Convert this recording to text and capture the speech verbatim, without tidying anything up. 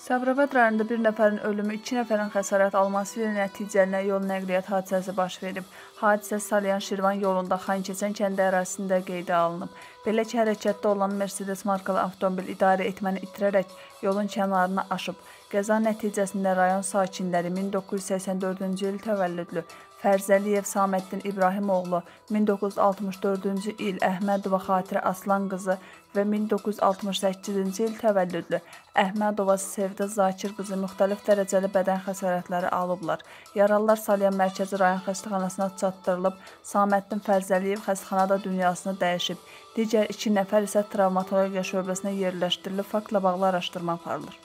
Sabirabad rayonunda bir nəfərin ölümü, iki nəfərin xəsarət alması ilə nəticəli yol nəqliyyat hadisəsi baş verib. Hadisə Salyan-Şirvan yolunda Xankəsən kəndi ərazisində qeydə alınıb. Belə ki, hərəkətdə olan Mercedes markalı avtomobil idarə etməni itirərək yolun kənarına aşıb. Qəza nəticəsində rayon sakinləri min doqquz yüz səksən dördüncü il təvəllüdlü Fərzəliyev Saməddin İbrahimoğlu, min doqquz yüz altmış dördüncü il Əhmədova Xatirə Aslan qızı və min doqquz yüz altmış səkkizinci il təvəllüdlü Əhmədova Sevdə Zakir qızı müxtəlif dərəcəli bədən xəsarətləri alıblar. Yaralılar Salyan Mərkəzi rayon xəstəxanasına çatdırılıb, Saməddin Fərzəliyev xəstəxanada dünyasını dəyişib. Digər iki nəfər isə travmatologiya şöbəsinə yerləşdirilib, faktla bağlı araşdırma aparılır.